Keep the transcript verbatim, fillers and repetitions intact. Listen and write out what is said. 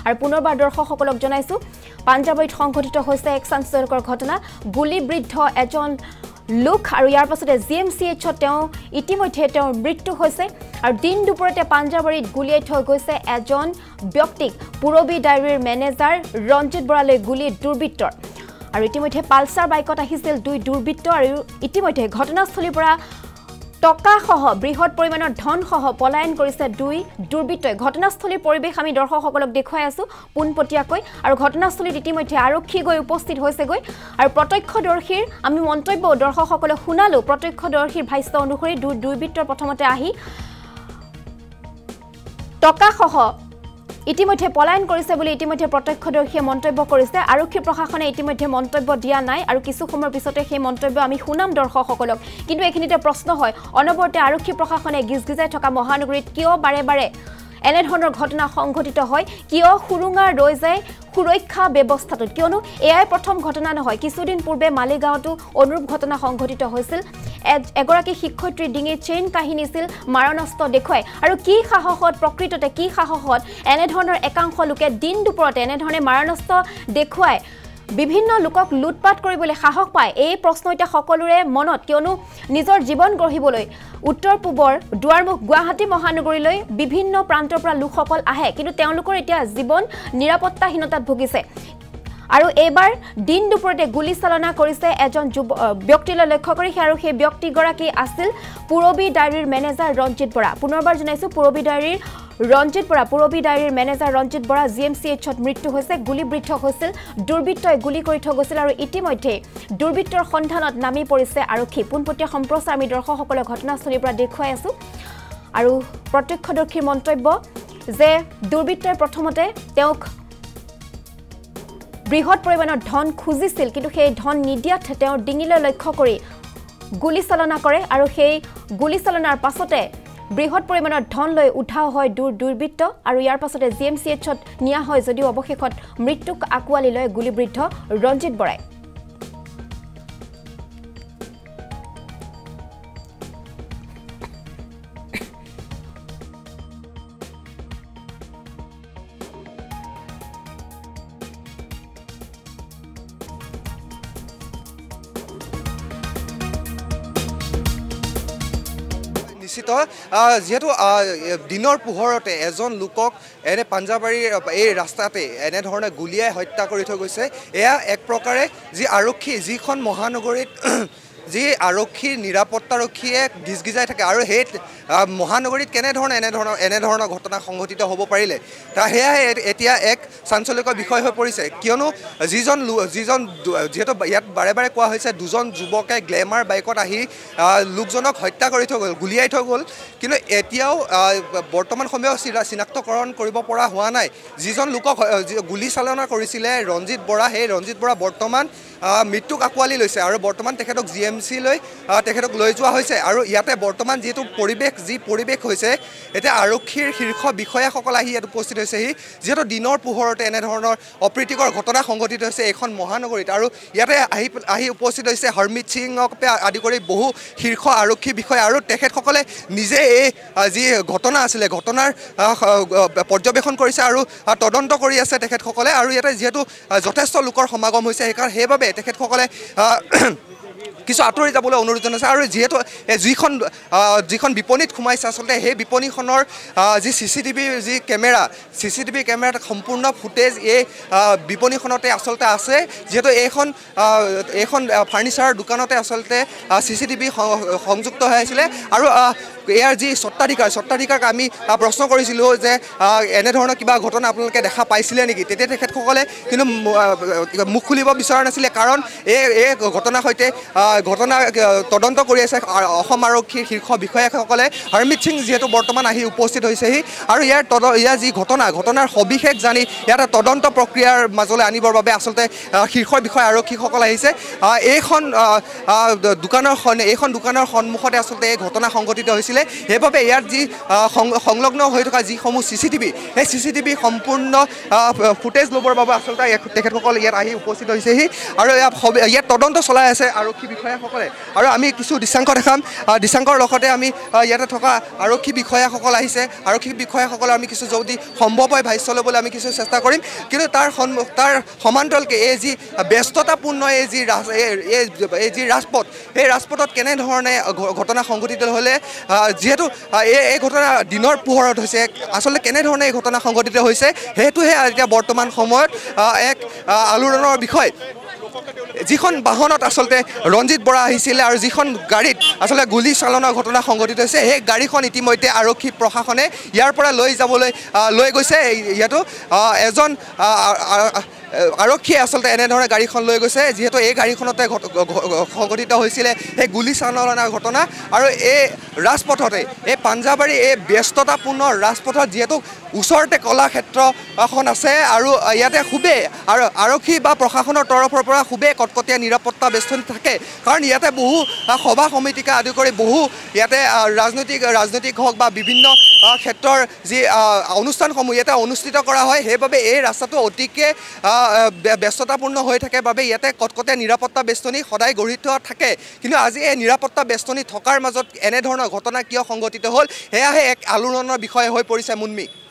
আৰু পুনৰবাৰ দৰ্শকসকলক জনাইছো পাঞ্জাৱত সংঘটিত হৈছে এক চাঞ্চল্যকৰ ঘটনা গুলীবৃদ্ধ এজন লোক আৰু ইয়াৰ পাছতে জিএমচিএইচত তেওঁ ইতিমধ্যে তেওঁৰ মৃত্যু হৈছে আৰু দিন দুপৰতে পাঞ্জাৱৰীত গুলিয়াই থৈ গৈছে এজন ব্যক্তিক পুৰবী ডায়েৰীৰ মেনেজাৰ ৰঞ্জিত বৰালৈ গুলী দুৰ্বৃত্তৰ আৰু ইতিমধ্যে পালসাৰ বাইকত আহিছিল দুই দুৰ্বৃত্ত আৰু ইতিমধ্যে ঘটনাস্থলীৰ পৰা টকা সহ বৃহৎ পৰিমাণৰ ধন সহ পলায়ন কৰিছে দুই দুৰ্বৃত্তই ঘটনাস্থলীৰ পৰিবেশ আমি দৰ্শকসকলক দেখুৱাই আছো পোনপটীয়াকৈ আৰু ঘটনাস্থলীত ইতিমধ্যে আৰক্ষী গৈ উপস্থিত হৈছে গৈ আৰু প্ৰত্যক্ষদৰ্শীৰ আমি মন্তব্য দৰ্শকসকলক শুনালো প্ৰত্যক্ষদৰ্শীৰ ভাষ্য অনুসৰি দুই দুৰ্বৃত্তৰ প্ৰথমতে আহি টকা সহ ইতিমধ্যে পলায়ন কৰিছে বুলি ইতিমধ্যে প্ৰত্যক্ষদৰ্শীয়ে মন্তব্য কৰিছে আৰক্ষী প্ৰশাসনে ইতিমধ্যে মন্তব্য দিয়া নাই আৰু কিছু সময়ৰ পিছতে সেই মন্তব্য আমি শুনাম দৰ্শকসকলক কিন্তু এখিনিতে প্ৰশ্ন হয় অনবৰতে আৰক্ষী প্ৰশাসনে গিজগিজাই থকা মহানগৰীত কিয় বাৰে বাৰে এনে ধৰণৰ ঘটনা সংঘটিত হয় কিয় সুৰুঙা ৰৈ যায় সুৰক্ষা ব্যৱস্থাটোত কিয়নো এয়াই প্ৰথম ঘটনা নহয় কিছুদিন পূৰ্বে মালিগাঁৱতো অনুৰূপ ঘটনা সংঘটিত হৈছিল এগৰাকী শিক্ষয়িত্ৰীৰ ডিঙিৰ চেইন কাহিনী ছিল মাৰণাস্ত্ৰ দেখুৱাই আৰু কি সাহসত প্ৰকৃততে কি সাহসত এনে ধৰণৰ একাংশ লোকে দিন দুপৰতে এনে ধৰণে মাৰণাস্ত্ৰ দেখুৱাই বিভিন্ন লোকক লুটপাট কৰিবলৈ সাহস পায় এই প্ৰশ্ন এতিয়া সকলোৰে মনত কিয়নো নিজৰ জীৱন গঢ়িবলৈ উত্তৰ পূবৰ দুৱাৰমুখ গুৱাহাটী মহানগৰীলৈ বিভিন্ন প্ৰান্তৰ পৰা লোকসকল আহে কিন্তু তেওঁলোকৰ এতিয়া জীৱন নিৰাপত্তাহীনতাত ভুগিছে আৰু এবাৰ দিন দুপৰতে গুলি চালনা কৰিছে এজন ব্যক্তিলৈ লক্ষ্য কৰি আৰু সেই ব্যক্তিগৰাকী আছিল পুৰবী ডায়েৰীৰ মেনেজাৰ ৰঞ্জিত বৰা পুনৰবাৰ জনাইছো পুৰবী ডায়েৰীৰ ৰঞ্জিত বৰা পুৰবী ডায়েৰীৰ মেনেজাৰ ৰঞ্জিত বৰা জিএমচিএইচত মৃত্যু হৈছে গুলীবৃদ্ধ হৈছিল দুৰ্বৃত্তই গুলি কৰি থৈ গৈছিল আৰু ইতিমধ্যে দুৰ্বৃত্তৰ সন্ধানত নামি পৰিছে আৰক্ষী পোনপটীয়া সম্প্ৰচাৰ আমি দৰ্শকসকলক ঘটনাস্থলীৰ পৰা দেখুৱাই আছো আৰু প্ৰত্যক্ষদৰ্শীৰ মন্তব্য যে দুৰ্বৃত্তই প্ৰথমতে তেওঁক বৃহৎ পৰিমাণৰ ধন খুজিছিল কিন্তু সেই ধন নিদিয়াত তেওঁৰ ডিঙিলৈ লক্ষ্য কৰি গুলি চালনা কৰে আৰু সেই গুলি চালনাৰ পাছতে বৃহৎ পৰিমাণৰ ধন লৈ উঠাও হয় দুৰ দুৰ্বৃত্ত আৰু ইয়াৰ পাছতে জিএমচিএইচত নিয়া হয় যদিও অৱশেষত মৃত্যুক আকুৱালি লয় গুলীবৃদ্ধ ৰঞ্জিত বৰাই নিশ্চিত যেহেতু দিনৰ পোহৰতে এজন লোকক এনে পাঞ্জাবাৰীৰ এই ৰাস্তাতে এনেধৰণে গুলিয়াই হত্যা কৰি থৈ গৈছে এয়া এক প্ৰকাৰে যি আৰক্ষী যিখন মহানগৰীত যি আৰক্ষীৰ নিৰাপত্তাৰক্ষীয়ে গিজগিজাই থাকে আৰু সেই মহানগৰীত কেনেধৰণে এনেধৰণৰ এনেধৰণৰ ঘটনা সংঘটিত হ'ব পাৰিলে তা সেয়াই এতিয়া এক চাঞ্চল্যকৰ বিষয় হৈ পৰিছে কিয়নো যিজন যিজন যিহেতু ইয়াত বাৰে বাৰে কোৱা হৈছে দুজন যুৱকে গ্লেমাৰ বাইকত আহি লোকজনক হত্যা কৰি থৈ গ'ল গুলিয়াই থৈ গ'ল কিন্তু এতিয়াও বৰ্তমান সময়ত চিনাক্তকৰণ কৰিব পৰা হোৱা নাই যিজন লোকক গুলি চালনা কৰিছিলে ৰঞ্জিত বৰা সেই ৰঞ্জিত বৰা বৰ্তমান মৃত্যুক আঁকোৱালি লৈছে আৰু বৰ্তমান তেখেতক জি এম চি লৈ তেখেতক লৈ যোৱা হৈছে আৰু ইয়াতে বৰ্তমান যিটো পৰিৱেশ যি পৰিৱেশ হৈছে এতিয়া আৰক্ষীৰ শীৰ্ষ বিষয়াসকল আহি ইয়াত উপস্থিত হৈছেহি যিহেতু দিনৰ পোহৰতে এনেধৰণৰ অপ্ৰীতিকৰ ঘটনা সংঘটিত হৈছে এইখন মহানগৰীত আৰু ইয়াতে আহি আহি উপস্থিত হৈছে হৰমিত সিঙক আদি কৰি বহু শীৰ্ষ আৰক্ষী বিষয়া আৰু তেখেতসকলে নিজে এই যি ঘটনা আছিলে ঘটনাৰ পৰ্যবেক্ষণ কৰিছে আৰু তদন্ত কৰি আছে তেখেতসকলে আৰু ইয়াতে যিহেতু যথেষ্ট লোকৰ সমাগম হৈছে সেইকাৰণে সেইবাবে তেখেতসকলে কিছু আঁতৰি যাবলৈ অনুৰোধ জনাইছে আৰু যিহেতু যিখন যিখন বিপণীত সোমাইছে আচলতে সেই বিপণীখনৰ যি চি চি টিভিৰ যি কেমেৰা চি চি টিভি কেমেৰাত সম্পূৰ্ণ ফুটেজ এই বিপণীখনতে আচলতে আছে যিহেতু এইখন এইখন ফাৰ্নিচাৰৰ দোকানতে আচলতে চি চি টিভি সংযুক্ত হৈ আছিলে আৰু ইয়াৰ যি স্বত্বাধিকাৰ স্বত্বাধিকাৰক আমি প্ৰশ্ন কৰিছিলোঁ যে এনেধৰণৰ কিবা ঘটনা আপোনালোকে দেখা পাইছিলে নেকি তেতিয়া তেখেতসকলে কিন্তু মুখ খুলিব বিচৰা নাছিলে কাৰণ এই এই ঘটনাৰ সৈতে ঘটনা তদন্ত কৰি আছে অসম আৰক্ষীৰ শীৰ্ষ বিষয়াসকলে হৰমিত সিং যিহেতু বৰ্তমান আহি উপস্থিত হৈছেহি আৰু ইয়াৰ তদ ইয়াৰ যি ঘটনা ঘটনাৰ সবিশেষ জানি ইয়াত তদন্ত প্ৰক্ৰিয়াৰ মাজলৈ আনিবৰ বাবে আচলতে শীৰ্ষ বিষয়া আৰক্ষীসকল আহিছে এইখন দোকানৰ এইখন দোকানৰ সন্মুখতে আচলতে এই ঘটনা সংঘটিত হৈছিলে হৈছিলে সেইবাবে ইয়াত যি সংলগ্ন হৈ থকা যিসমূহ চি চি টিভি সেই চি চি টিভি সম্পূৰ্ণ ফুটেজ ল'বৰ বাবে আচলতে তেখেতসকল ইয়াত আহি উপস্থিত হৈছেহি আৰু ইয়াত তদন্ত চলাই আছে আৰক্ষী বিষয়াসকলে আৰু আমি কিছু দৃশ্যাংশ দেখাম দৃশ্যাংশৰ লগতে আমি ইয়াতে থকা আৰক্ষী বিষয়াসকল আহিছে আৰক্ষী বিষয়াসকলে আমি কিছু যদি সম্ভৱ হয় ভাষ্য ল'বলৈ আমি কিছু চেষ্টা কৰিম কিন্তু তাৰ তাৰ সমান্তৰালকে এই যি ব্যস্ততাপূৰ্ণ এই যি এই যি ৰাজপথ সেই ৰাজপথত কেনেধৰণে ঘটনা সংঘটিত হ'লে যিহেতু এই এই ঘটনা দিনৰ পোহৰত হৈছে আচলতে কেনেধৰণে এই ঘটনা সংঘটিত হৈছে সেইটোহে এতিয়া বৰ্তমান সময়ত এক আলোড়নৰ বিষয় যিখন বাহনত আচলতে ৰঞ্জিত বৰা আহিছিলে আৰু যিখন গাড়ীত আচলতে গুলী চালনাৰ ঘটনা সংঘটিত হৈছে সেই গাড়ীখন ইতিমধ্যে আৰক্ষী প্ৰশাসনে ইয়াৰ পৰা লৈ যাবলৈ লৈ গৈছে ইয়াতো এজন আৰক্ষীয়ে আচলতে এনেধৰণে গাড়ীখন লৈ গৈছে যিহেতু এই গাড়ীখনতে সংঘটিত হৈছিলে সেই গুলী চালনাৰ ঘটনা আৰু এই ৰাজপথতে এই পাঞ্জাবাৰী এই ব্যস্ততাপূৰ্ণ ৰাজপথত যিহেতু ওচৰতে কলাক্ষেত্ৰ এখন আছে আৰু ইয়াতে খুবেই আৰু আৰক্ষী বা প্ৰশাসনৰ তৰফৰ পৰা খুবেই কটকটীয়া নিৰাপত্তা বেষ্টনী থাকে কাৰণ ইয়াতে বহু সভা সমিতিকে আদি কৰি বহু ইয়াতে ৰাজনৈতিক ৰাজনৈতিক হওক বা বিভিন্ন ক্ষেত্ৰৰ যি অনুষ্ঠানসমূহ ইয়াতে অনুষ্ঠিত কৰা হয় সেইবাবে এই ৰাস্তাটো অতিকে ব্যস্ততাপূৰ্ণ হৈ থাকে বাবে ইয়াতে কটকটীয়া নিৰাপত্তা বেষ্টনী সদায় গঢ়ি থোৱা থাকে কিন্তু আজি এই নিৰাপত্তা বেষ্টনী থকাৰ মাজত এনেধৰণৰ ঘটনা কিয় সংঘটিত হ'ল সেয়াহে এক আলোড়নৰ বিষয় হৈ পৰিছে মুন্মি।